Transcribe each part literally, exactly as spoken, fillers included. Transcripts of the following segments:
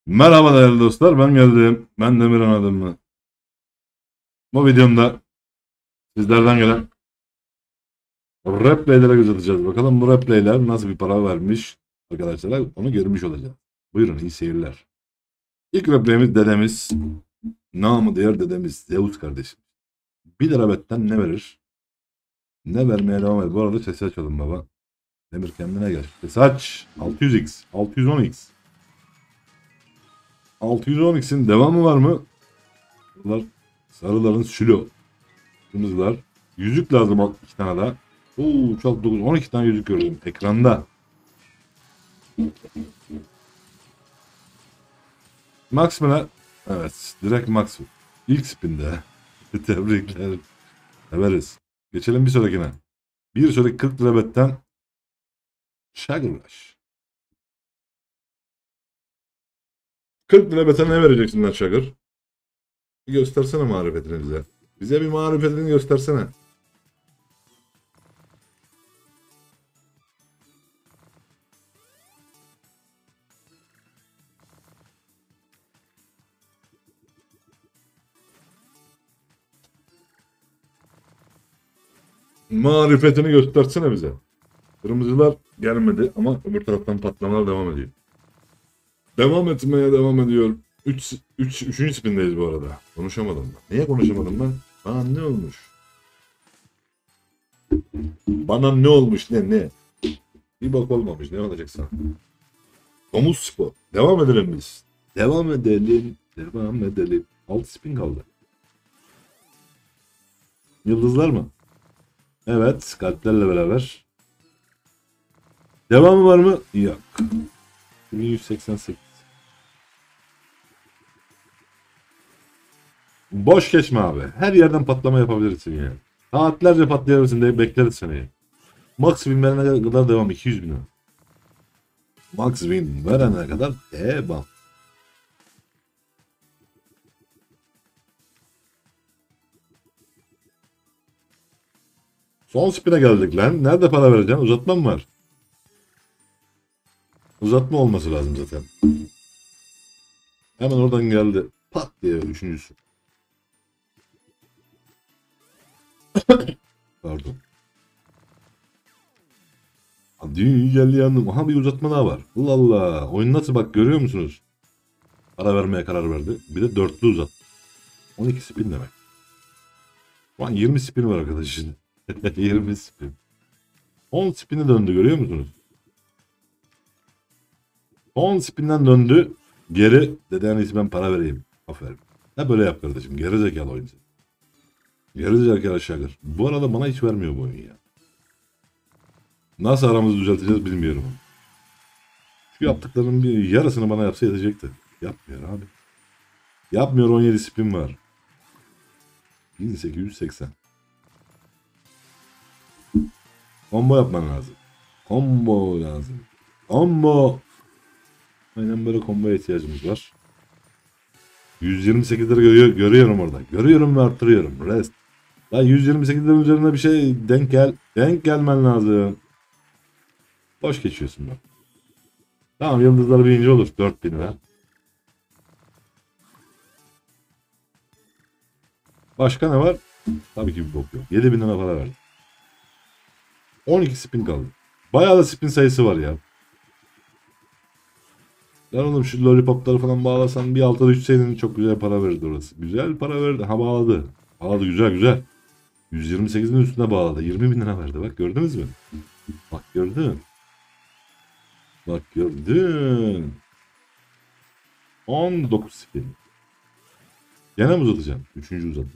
Merhaba değerli dostlar, ben geldim. Ben Demirhan adımlı. Bu videomda sizlerden gelen replaylere göz atacağız. Bakalım bu replayler nasıl bir para vermiş arkadaşlar, onu görmüş olacağız. Buyurun, iyi seyirler. İlk replayimiz dedemiz. Namı diğer dedemiz Zeus kardeşim. bir lira betten ne verir? Ne vermeye devam eder? Bu arada sesi açalım baba. Demir kendine gel. Sesi aç. altı yüz x. altı yüz on x. altı yüz on x'in devamı var mı? Bunlar sarıların sülü. Kırmızılar. Yüzük lazım iki tane daha. Oo, çok dokuz on iki tane yüzük gördüm ekranda. Max mı lan? Evet, direkt Max. İlk spinde. Tebrikler. Severiz. Geçelim bir sonrakine. Bir sonraki kırk lira betten Sugar Rush. kırk lira betten ne vereceksin lan Sugar? Bir göstersene marifetini bize. Bize bir marifetini göstersene. Marifetini göstersene bize. Kırmızılar gelmedi ama öbür taraftan patlamalar devam ediyor. Devam etmeye devam ediyor. üç üç üçüncü spindeyiz bu arada. Konuşamadım ben. Niye konuşamadım ben? Bana ne olmuş? Bana ne olmuş ne ne? Bir bak olmamış, ne olacak sana? Domuz spor. Devam edelim biz. Devam edelim. Devam edelim. altı spin kaldı. Yıldızlar mı? Evet. Kalplerle beraber. Devamı var mı? Yok. bin yüz seksen sekiz. Boş geçme abi. Her yerden patlama yapabilirsin yani. Saatlerce patlayabilirsin diye bekleriz seni. Max win verene kadar devam. iki yüz bin lira. Max win verene kadar devam. Son spin'e geldik lan. Nerede para vereceksin? Uzatma mı var? Uzatma olması lazım zaten. Hemen oradan geldi. Pat diye üçüncüsü. Pardon. Hadi geldi yandım. Aha, bir uzatma daha var. Allah Allah. Oyun nasıl, bak görüyor musunuz? Para vermeye karar verdi. Bir de dörtlü uzat. on iki spin demek. Şu an yirmi spin var arkadaşın. yirmi spin. on spin'e döndü, görüyor musunuz? on spinden döndü. Geri dedi, en iyisi ben para vereyim. Aferin. Ne böyle yap kardeşim. Geri zekalı oyuncu. Geri zekalı şakır. Bu arada bana hiç vermiyor bu oyun ya. Nasıl aramızı düzelteceğiz bilmiyorum. Şu yaptıklarının bir yarısını bana yapsa yetecekti. Yapmıyor abi. Yapmıyor, on yedi spin var. bin sekiz yüz seksen. Combo yapman lazım. Combo lazım. Combo. Aynen böyle combo'ya ihtiyacımız var. yüz yirmi sekizleri görüyor, görüyorum orada. Görüyorum ve arttırıyorum. Rest. Lan yüz yirmi sekizlerin üzerine bir şey denk gel. Denk gelmen lazım. Boş geçiyorsun bak. Tamam, yıldızlar birinci olur. dört bin lira. Başka ne var? Tabii ki bir bok yok. yedi bin lira para verdim. on iki spin kaldı. Bayağı da spin sayısı var ya. Ben oğlum şu lollipopları falan bağlasan bir alta düşseydin çok güzel para verirdi orası. Güzel para verdi. Ha, bağladı. Bağladı, güzel güzel. yüz yirmi sekizin üstüne bağladı. yirmi bin lira verdi. Bak gördünüz mü? Bak gördün. Bak gördün. on dokuz spin. Gene mi uzatacağım? Üçüncü uzattı.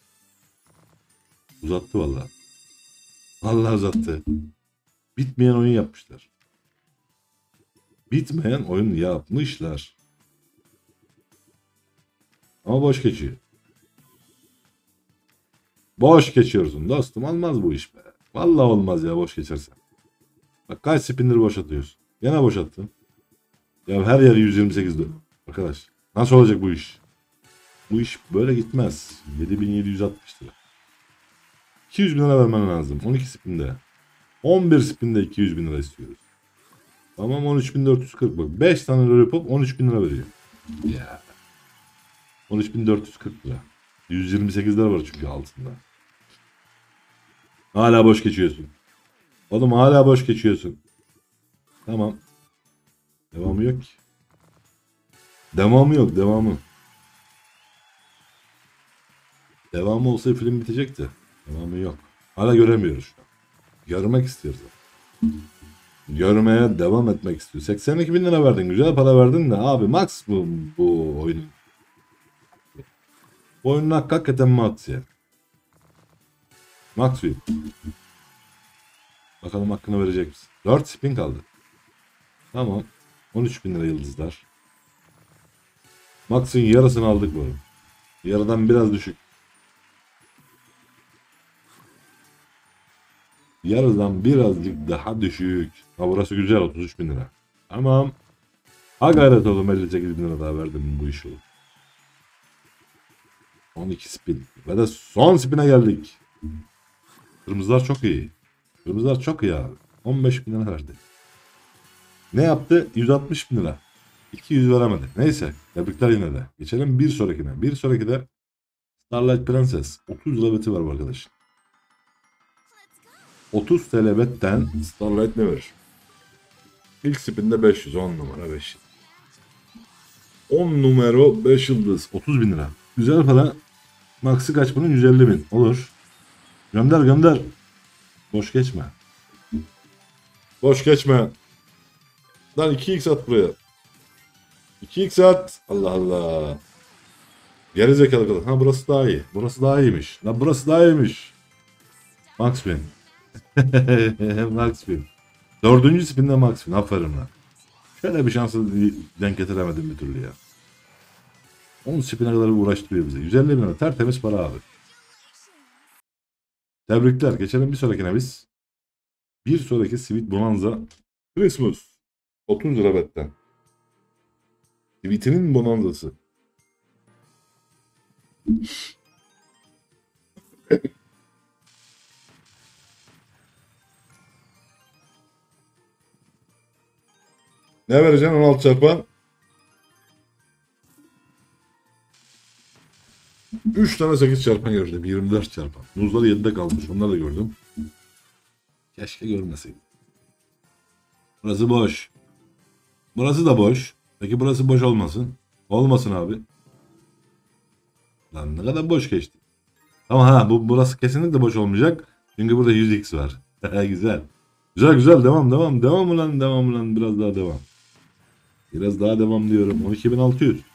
Uzattı vallahi. Vallahi uzattı. Bitmeyen oyun yapmışlar. Bitmeyen oyun yapmışlar. Ama boş geçiyor. Boş geçiyorsun dostum. Olmaz bu iş be. Vallahi olmaz ya boş geçersen. Bak kaç spindir boş atıyorsun. Gene boş attın. Ya her yer yüz yirmi sekizde. Arkadaş nasıl olacak bu iş? Bu iş böyle gitmez. yedi bin yedi yüz altmış lira. iki yüz bin lira vermen lazım. on iki spinde. on bir spinde iki yüz bin lira istiyoruz. Tamam, on üç bin dört yüz kırk bak. beş tane lollipop on üç bin lira veriyor. Ya. on üç bin dört yüz kırk lira. yüz yirmi sekizler var çünkü altında. Hala boş geçiyorsun. Oğlum hala boş geçiyorsun. Tamam. Devamı yok ki. Devamı yok, devamı. Devamı olsa film bitecekti. Devamı yok. Hala göremiyoruz şu an. Görmek istiyoruz. Görmeye devam etmek istiyor. seksen iki bin lira verdin. Güzel para verdin de abi max bu, bu oyunun. Bu oyunun hakkı hakikaten max ya. Max win. Bakalım hakkını verecek misin? dört spin kaldı. Tamam. on üç bin lira yıldızlar. Max'ın yarısını aldık bu oyun. Yarıdan biraz düşük. Yarıdan birazcık daha düşük. Ha burası güzel, otuz üç bin lira. Tamam. Ha gayret oğlum, elli sekiz bin lira daha verdim bu iş olur. on iki spin. Ve de son spine geldik. Kırmızılar çok iyi. Kırmızılar çok iyi abi. on beş bin lira verdi. Ne yaptı? yüz altmış bin lira. iki yüz veremedi. Neyse. Tebrikler yine de. Geçelim bir sonrakine. Bir sonraki de Starlight Princess. otuz lira beti var bu arkadaşın. otuz T L betten Starlight ne verir? İlk spinde beş yüz. on numara beş. on numara beş yıldız. otuz bin lira. Güzel para. Max'ı kaç bunun? yüz elli bin. Olur. Gönder gönder. Boş geçme. Boş geçme. Lan iki x at buraya. iki x at. Allah Allah. Geri zekalı kadın. Ha burası daha iyi. Burası daha iyiymiş. Lan burası daha iyiymiş. Max win. Max win. Dördüncü spinde Max win. Aferin lan. Şöyle bir şansı denk getiremedim bir türlü ya. on spine kadar uğraştırıyor bize. yüz elli bin lira tertemiz para abi. Tebrikler. Geçelim bir sonrakine biz. Bir sonraki Sweet Bonanza Christmas. otuz lira betten. Sweet'inin bonanzası. Ne vereceksin on altı çarpan? üç tane sekiz çarpan gördüm. yirmi dört çarpan. Muzları yedide kalmış. Onları da gördüm. Keşke görmeseydim. Burası boş. Burası da boş. Peki burası boş olmasın. Olmasın abi. Lan ne kadar boş geçti. Ama ha bu burası kesinlikle boş olmayacak. Çünkü burada yüz x var. Güzel. Güzel güzel devam devam. Devam ulan devam ulan biraz daha devam. Biraz daha devam diyorum. on iki bin altı yüz.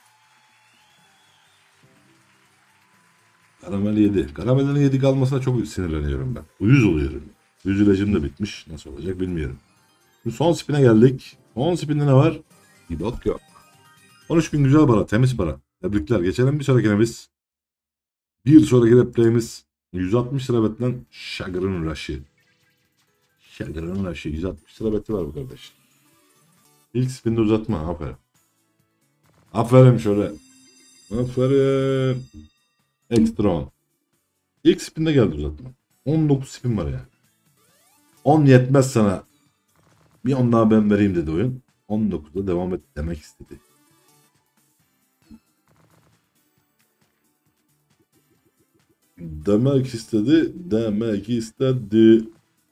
Karamel yedi. Karamellerin yedi kalmasına çok sinirleniyorum ben. Uyuz oluyorum. Uyuz ilacım da bitmiş. Nasıl olacak bilmiyorum. Şimdi son spine geldik. Son spinde ne var? Bir bok yok. on üç bin güzel para. Temiz para. Tebrikler. Geçelim bir sonrakine biz. Bir sonraki replayimiz yüz altmış lira betilen Sugar'ın Rush'ı. Sugar'ın Rush'ı. yüz altmış lira beti var bu kardeş. İlk spinde uzatma. Aferin. Aferin şöyle. Aferin. Ekstra on. İlk spinde geldi uzatma. on dokuz spin var ya. on yetmez sana. Bir on daha ben vereyim dedi oyun. on dokuzda devam et demek istedi. Demek istedi. Demek istedi.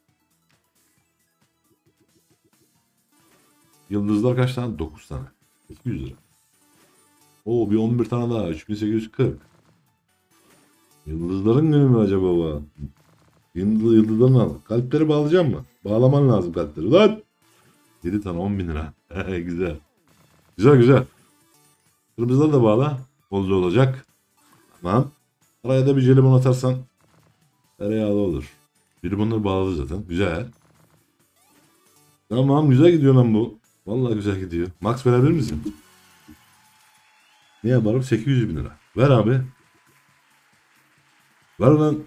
Yıldızlar kaç tane? dokuz tane. iki yüz lira. Oo bir on bir tane daha. üç bin sekiz yüz kırk. Yıldızların günü mü acaba bu? Yıldız, yıldızlarını al. Kalpleri bağlayacağım mı? Bağlaman lazım kalpleri. Lan! yedi tane on bin lira. Güzel. Güzel güzel. Kırmızıları da bağla. Bolca olacak. Tamam. Araya da bir jelibon atarsan tereyağlı olur. Jelibonları bağladı zaten. Güzel. Tamam güzel gidiyor lan bu. Vallahi güzel gidiyor. Max verebilir misin? Ne yaparım? sekiz yüz bin lira. Ver abi. Ver lan.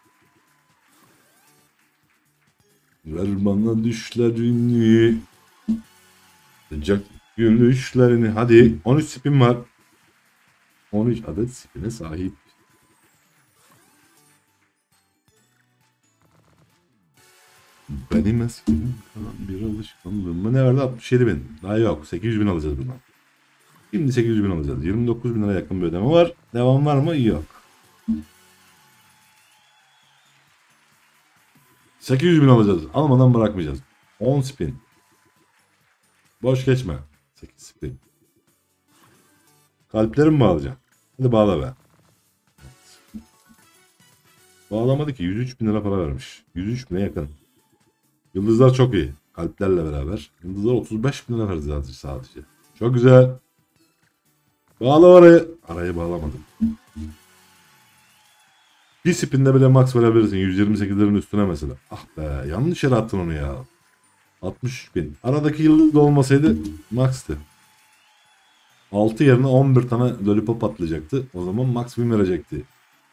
Ver bana düşlerini. Sıcak gülüşlerini. Hadi. on üç spin var. on üç adet spine sahip. Benim eskiden kalan bir alışkanlığım mı? Ne verdi? altmış yedi bin. Daha yok. sekiz yüz bin alacağız bundan. Şimdi sekiz yüz bin alacağız. yirmi dokuz bin lira yakın bir ödeme var. Devam var mı? Yok. sekiz yüz bin alacağız. Almadan bırakmayacağız. on spin. Boş geçme. sekiz spin. Kalpleri mi bağlayacağım? Hadi bağla be. Bağlamadı ki. yüz üç bin lira para vermiş. yüz üç bine yakın. Yıldızlar çok iyi. Kalplerle beraber. Yıldızlar otuz beş bin lira verdi sadece. Çok güzel. Bağla orayı. Arayı bağlamadım. Bir spinde bile max verebilirsin. yüz yirmi sekizlerin üstüne mesela. Ah be, yanlış yere attın onu ya. altmış üç bin. Aradaki yıldız da olmasaydı max'tı. altı yerine on bir tane lollipop atlayacaktı. O zaman max win verecekti.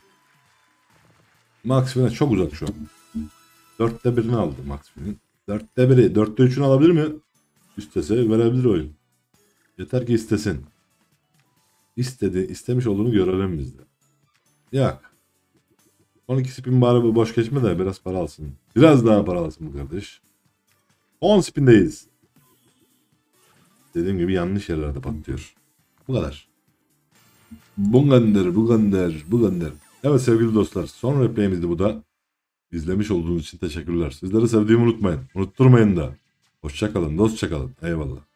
Max win'e çok uzak şu an. dörtte birini aldı max win'in. dörtte biri. dörtte üçünü alabilir mi? İstese verebilir oyun. Yeter ki istesin. İstedi. istemiş olduğunu görelim biz de. Yak. on iki spin bari bu boş geçme de biraz para alsın. Biraz daha para alsın bu kardeş. on spindeyiz. Dediğim gibi yanlış yerlerde patlıyor. Bu kadar. Bu gönder, bu gönder, bu gönder. Evet sevgili dostlar, son replay'imizdi bu da. İzlemiş olduğunuz için teşekkürler. Sizleri sevdiğimi unutmayın. Unutturmayın da. Hoşça kalın, dostça kalın. Eyvallah.